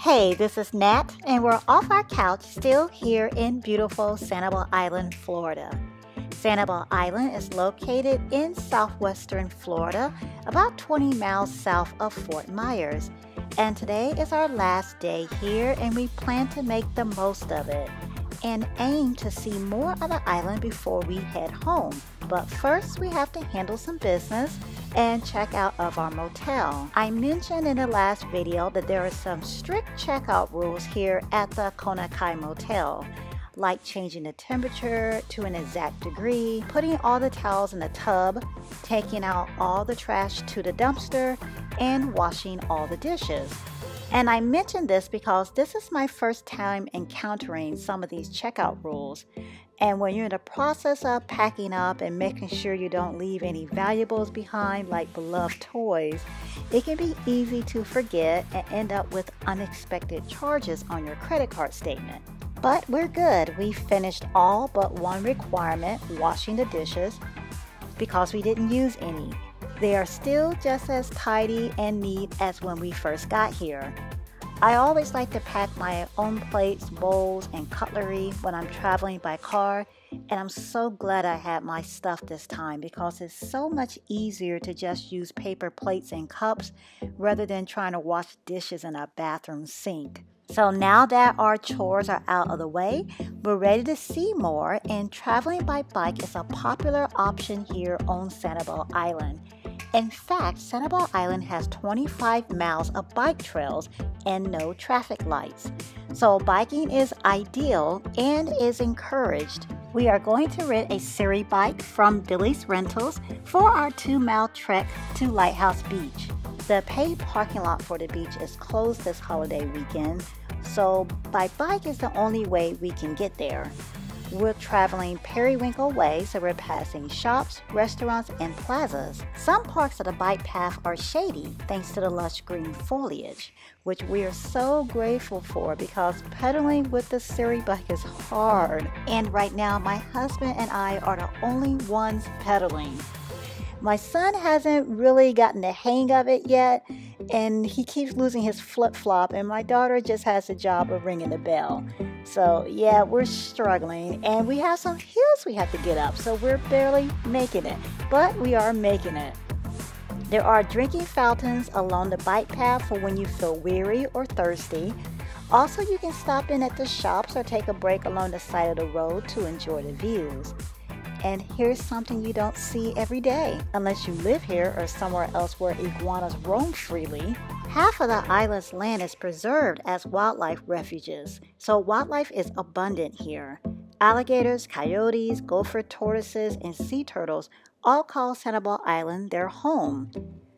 Hey, this is Nat, and we're off our couch still here in beautiful Sanibel Island, Florida. Sanibel Island is located in southwestern Florida, about 20 miles south of Fort Myers. And today is our last day here, and we plan to make the most of it and aim to see more of the island before we head home. But first, we have to handle some business and check out of our motel. I mentioned in the last video that there are some strict checkout rules here at the Kona Kai Motel, like changing the temperature to an exact degree, putting all the towels in the tub, taking out all the trash to the dumpster, and washing all the dishes. And I mention this because this is my first time encountering some of these checkout rules. And when you're in the process of packing up and making sure you don't leave any valuables behind, like beloved toys, it can be easy to forget and end up with unexpected charges on your credit card statement. But we're good. We finished all but one requirement, washing the dishes, because we didn't use any. They are still just as tidy and neat as when we first got here. I always like to pack my own plates, bowls, and cutlery when I'm traveling by car, and I'm so glad I had my stuff this time because it's so much easier to just use paper plates and cups rather than trying to wash dishes in a bathroom sink. So now that our chores are out of the way, we're ready to see more, and traveling by bike is a popular option here on Sanibel Island. In fact, Sanibel Island has 25 miles of bike trails and no traffic lights. So biking is ideal and is encouraged. We are going to rent a Siri bike from Billy's Rentals for our 2-mile trek to Lighthouse Beach. The paid parking lot for the beach is closed this holiday weekend, so by bike is the only way we can get there. We're traveling Periwinkle Way, so we're passing shops, restaurants, and plazas. Some parts of the bike path are shady thanks to the lush green foliage, which we are so grateful for because pedaling with the Siri bike is hard. And right now, my husband and I are the only ones pedaling. My son hasn't really gotten the hang of it yet, and he keeps losing his flip-flop, and my daughter just has the job of ringing the bell. So yeah, we're struggling, and we have some hills we have to get up, so we're barely making it, but we are making it. There are drinking fountains along the bike path for when you feel weary or thirsty. Also, you can stop in at the shops or take a break along the side of the road to enjoy the views. And here's something you don't see every day, unless you live here or somewhere else where iguanas roam freely. Half of the island's land is preserved as wildlife refuges, so wildlife is abundant here. Alligators, coyotes, gopher tortoises, and sea turtles all call Sanibel Island their home.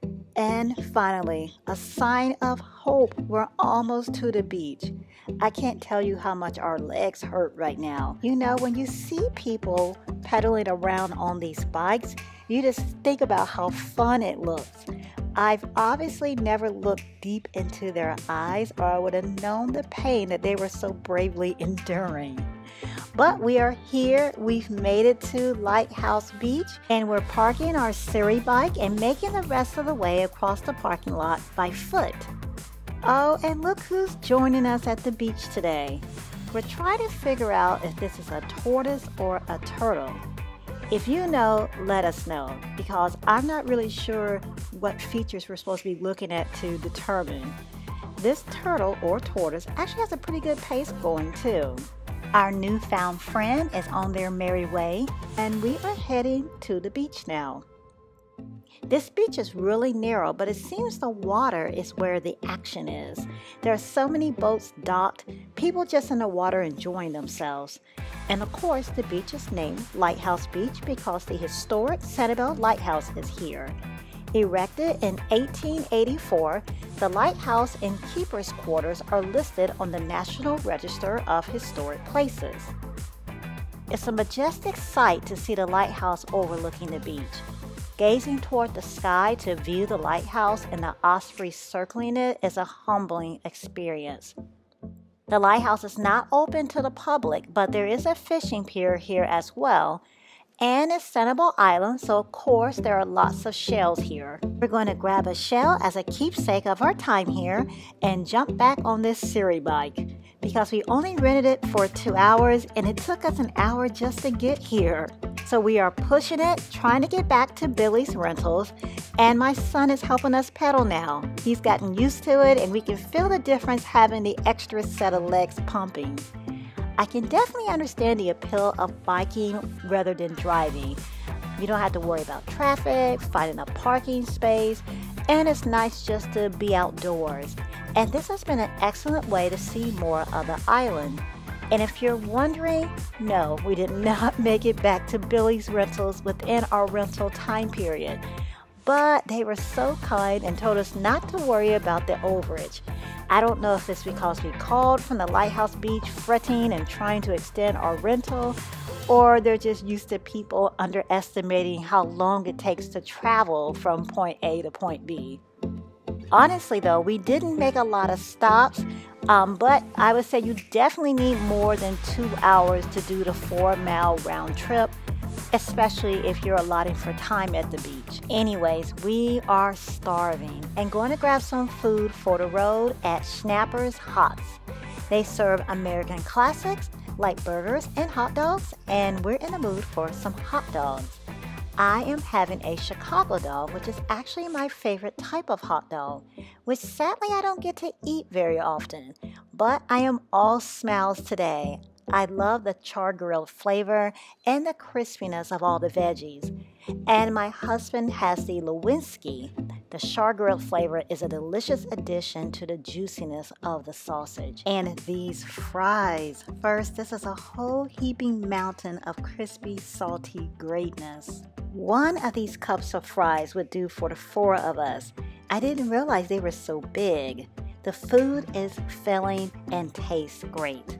And finally, a sign of hope. We're almost to the beach. I can't tell you how much our legs hurt right now. You know, when you see people pedaling around on these bikes, you just think about how fun it looks. I've obviously never looked deep into their eyes, or I would have known the pain that they were so bravely enduring. But we are here. We've made it to Lighthouse Beach, and we're parking our Siri bike and making the rest of the way across the parking lot by foot. Oh, and look who's joining us at the beach today. We're trying to figure out if this is a tortoise or a turtle. If you know, let us know, because I'm not really sure what features we're supposed to be looking at to determine. This turtle or tortoise actually has a pretty good pace going too. Our newfound friend is on their merry way, and we are heading to the beach now. This beach is really narrow, but it seems the water is where the action is. There are so many boats docked, people just in the water enjoying themselves. And of course, the beach is named Lighthouse Beach because the historic Sanibel Lighthouse is here. Erected in 1884, the lighthouse and keeper's quarters are listed on the National Register of Historic Places. It's a majestic sight to see the lighthouse overlooking the beach. Gazing toward the sky to view the lighthouse and the osprey circling it is a humbling experience. The lighthouse is not open to the public, but there is a fishing pier here as well, And it's Sanibel Island, so of course there are lots of shells here. We're going to grab a shell as a keepsake of our time here and jump back on this Siri bike because we only rented it for 2 hours and it took us an hour just to get here. So we are pushing it, trying to get back to Billy's Rentals, and my son is helping us pedal now. He's gotten used to it and we can feel the difference having the extra set of legs pumping. I can definitely understand the appeal of biking rather than driving. You don't have to worry about traffic, finding a parking space, and it's nice just to be outdoors. And this has been an excellent way to see more of the island. And if you're wondering, no, we did not make it back to Billy's Rentals within our rental time period. But they were so kind and told us not to worry about the overage. I don't know if it's because we called from the Lighthouse Beach fretting and trying to extend our rental, or they're just used to people underestimating how long it takes to travel from point A to point B. Honestly though, we didn't make a lot of stops, but I would say you definitely need more than 2 hours to do the 4-mile round trip, especially if you're allotting for time at the beach. Anyways, we are starving and going to grab some food for the road at Schnappers Hots. They serve American classics like burgers and hot dogs, and we're in the mood for some hot dogs. I am having a Chicago dog, which is actually my favorite type of hot dog, which sadly I don't get to eat very often, but I am all smiles today. I love the char-grilled flavor and the crispiness of all the veggies. And my husband has the Lewinsky. The char-grilled flavor is a delicious addition to the juiciness of the sausage. And these fries. First, this is a whole heaping mountain of crispy, salty greatness. One of these cups of fries would do for the 4 of us. I didn't realize they were so big. The food is filling and tastes great.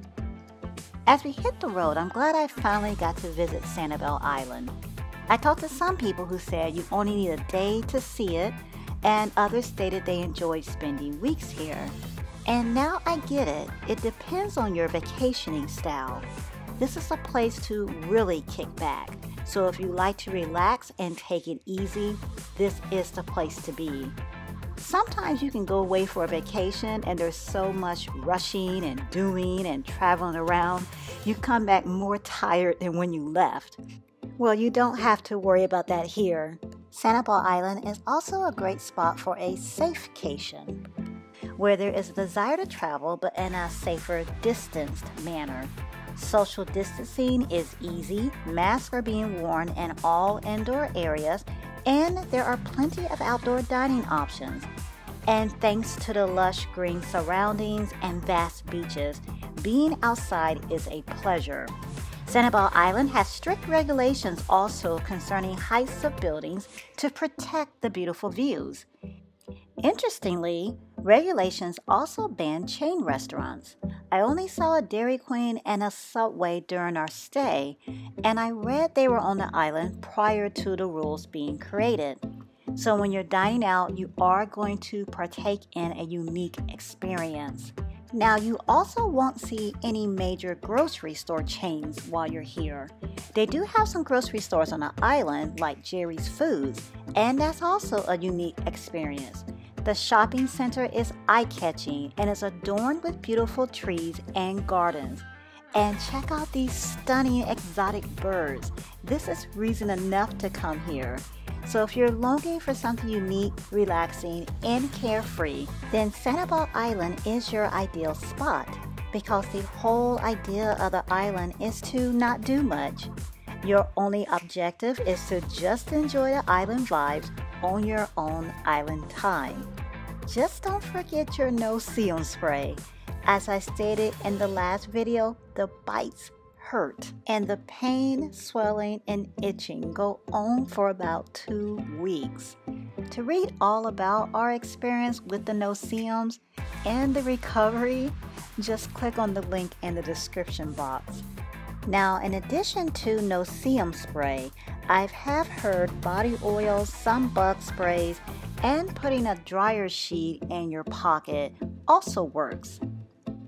As we hit the road, I'm glad I finally got to visit Sanibel Island. I talked to some people who said you only need a day to see it, and others stated they enjoyed spending weeks here. And now I get it. It depends on your vacationing style. This is a place to really kick back. So if you like to relax and take it easy, this is the place to be. Sometimes you can go away for a vacation and there's so much rushing and doing and traveling around, you come back more tired than when you left. Well, you don't have to worry about that here. Sanibel Island is also a great spot for a safecation, where there is a desire to travel but in a safer, distanced manner. Social distancing is easy, masks are being worn in all indoor areas, and there are plenty of outdoor dining options. And thanks to the lush green surroundings and vast beaches, being outside is a pleasure. Sanibel Island has strict regulations also concerning heights of buildings to protect the beautiful views. Interestingly, regulations also ban chain restaurants. I only saw a Dairy Queen and a Subway during our stay, and I read they were on the island prior to the rules being created. So when you're dining out, you are going to partake in a unique experience. Now, you also won't see any major grocery store chains while you're here. They do have some grocery stores on the island like Jerry's Foods, and that's also a unique experience. The shopping center is eye-catching and is adorned with beautiful trees and gardens. And check out these stunning exotic birds. This is reason enough to come here. So if you're longing for something unique, relaxing, and carefree, then Sanibel Island is your ideal spot because the whole idea of the island is to not do much. Your only objective is to just enjoy the island vibes on your own island time. Just don't forget your no-see-um spray. As I stated in the last video, the bites hurt and the pain, swelling, and itching go on for about 2 weeks. To read all about our experience with the no-see-ums and the recovery, just click on the link in the description box. Now, in addition to no-see-um spray, I have heard body oils, some bug sprays, and putting a dryer sheet in your pocket also works.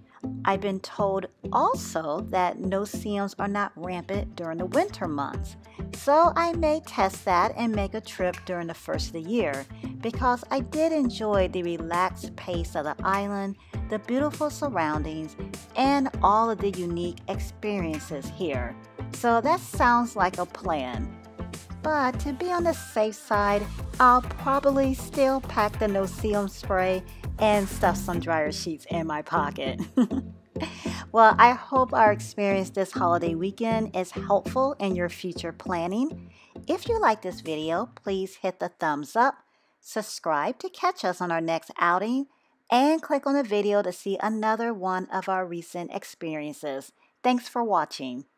I've been told also that no-see-ums are not rampant during the winter months, so I may test that and make a trip during the first of the year because I did enjoy the relaxed pace of the island, the beautiful surroundings, and all of the unique experiences here. So that sounds like a plan. But to be on the safe side, I'll probably still pack the no-see-um spray and stuff some dryer sheets in my pocket. Well, I hope our experience this holiday weekend is helpful in your future planning. If you like this video, please hit the thumbs up, subscribe to catch us on our next outing, and click on the video to see another one of our recent experiences. Thanks for watching.